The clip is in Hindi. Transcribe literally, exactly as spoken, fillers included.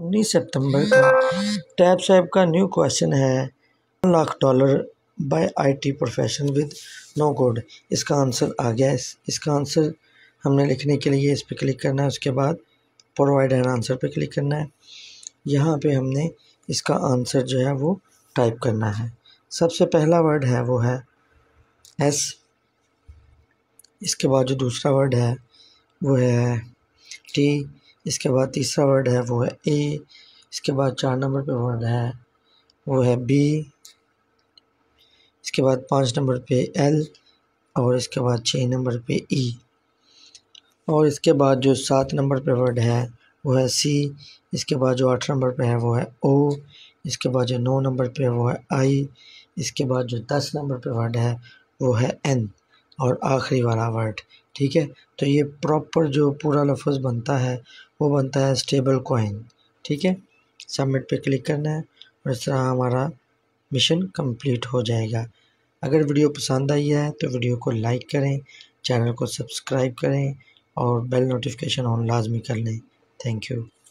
उन्नीस सितंबर का टैप साहब का न्यू क्वेश्चन है one lakh dollar by IT profession with no code. इसका आंसर आ गया है। इस, इसका आंसर हमने लिखने के लिए इस पर क्लिक करना है, उसके बाद प्रोवाइड एन आंसर पे क्लिक करना है। यहाँ पे हमने इसका आंसर जो है वो टाइप करना है। सबसे पहला वर्ड है वो है एस, इसके बाद जो दूसरा वर्ड है वो है टी, इसके बाद तीसरा वर्ड है वो है ए, इसके बाद चार नंबर पे वर्ड है वो है बी, इसके बाद पाँच नंबर पे एल और इसके बाद छः नंबर पे ई, और इसके बाद जो सात नंबर पे वर्ड है वो है सी, इसके बाद जो आठ नंबर पे है वो है ओ, इसके बाद जो नौ नंबर पे है वो है आई, इसके बाद जो दस नंबर पे वर्ड है वो है एन और आखिरी वाला वर्ड। ठीक है, तो ये प्रॉपर जो पूरा लफ्ज़ बनता है वो बनता है स्टेबल कॉइन। ठीक है, सबमिट पे क्लिक करना है और इस तरह हमारा मिशन कंप्लीट हो जाएगा। अगर वीडियो पसंद आई है तो वीडियो को लाइक करें, चैनल को सब्सक्राइब करें और बेल नोटिफिकेशन ऑन लाजमी कर लें। Thank you.